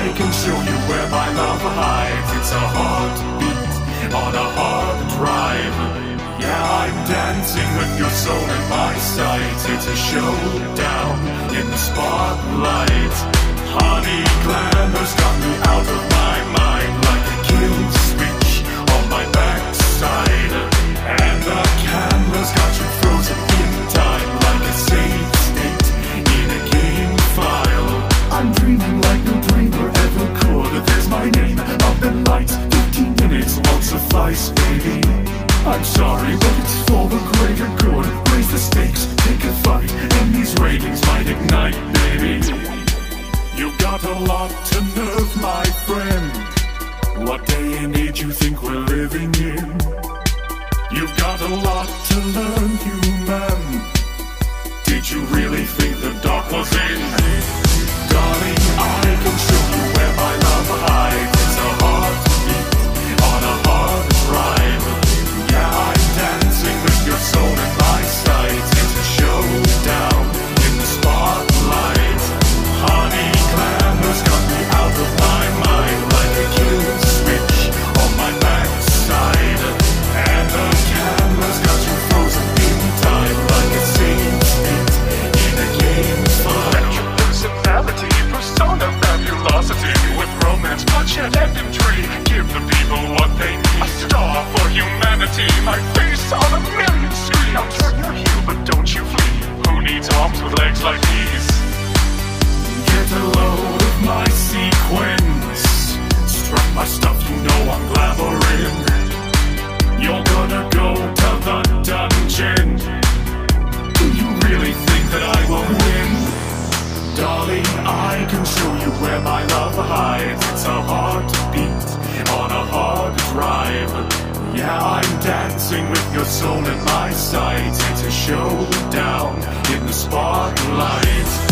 can show you where my love hides. It's a heartbeat on a hard drive. Yeah, I'm dancing with your soul in my sight. It's a showdown in the spotlight. Honey, glamour's got me out of my mind, like a kill switch on my backside. And the camera's got you frozen in time, like a save state in a game file. I'm dreaming like no dreamer ever could. There's my name up in lights, 15 minutes won't suffice, baby. I'm sorry, but it's for the greater good. Raise the stakes, take a fight, and these ratings might ignite, baby. You've got a lot to nerve, my friend. What day and age you think we're living in? You've got a lot to learn, human. Did you really think the dark was in? Darling, I can show you where my love hides. It's a heartbeat on a hard drive. Yeah, I'm dancing with your soul in my sights. It's a showdown in the spotlight. Honey, glamour's got me out of my mind, like a kill switch on my backside. And the camera's got you frozen in time, like a save state in a game file. Personality, persona, fabulosity, with romance, bloodshed, and intrigue. Give the people what they need. A star for humanity, my face on a million screens. I'll turn your heel, but don't you flee. Who needs arms with legs like these? Get a load of my sequence. Strut my stuff, you know I'm glamouring. You're gonna go to the dungeon. Do you really think that I will win? Darling, I can show you where my love hides. It's a heartbeat on a hard drive. Yeah, I'm dancing with your soul in my sights. It's a showdown in the spotlight.